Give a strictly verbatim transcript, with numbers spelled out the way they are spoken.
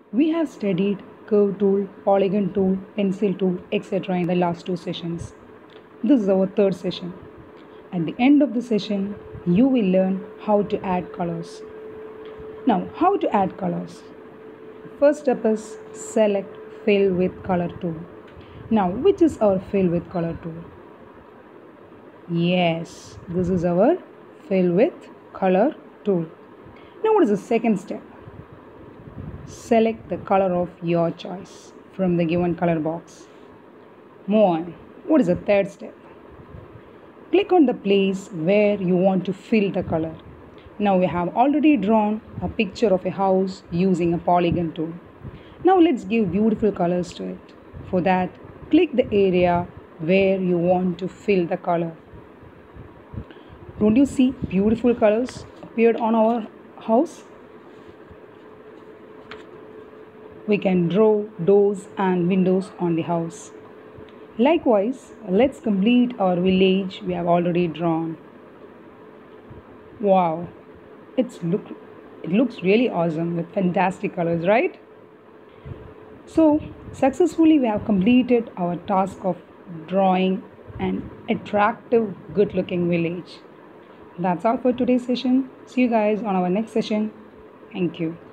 We have studied curve tool, polygon tool, pencil tool, et cetera in the last two sessions. This is our third session. At the end of the session, you will learn how to add colors. Now, how to add colors? First step is select fill with color tool. Now, which is our fill with color tool? Yes, this is our fill with color tool. Now, what is the second step? Select the color of your choice from the given color box. Move on. What is the third step? Click on the place where you want to fill the color. Now we have already drawn a picture of a house using a polygon tool. Now let's give beautiful colors to it. For that, click the area where you want to fill the color. Don't you see beautiful colors appeared on our house? We can draw doors and windows on the house. Likewise, let's complete our village we have already drawn. Wow, it's look, it looks really awesome with fantastic colors, right? So, successfully we have completed our task of drawing an attractive, good-looking village. That's all for today's session. See you guys on our next session. Thank you.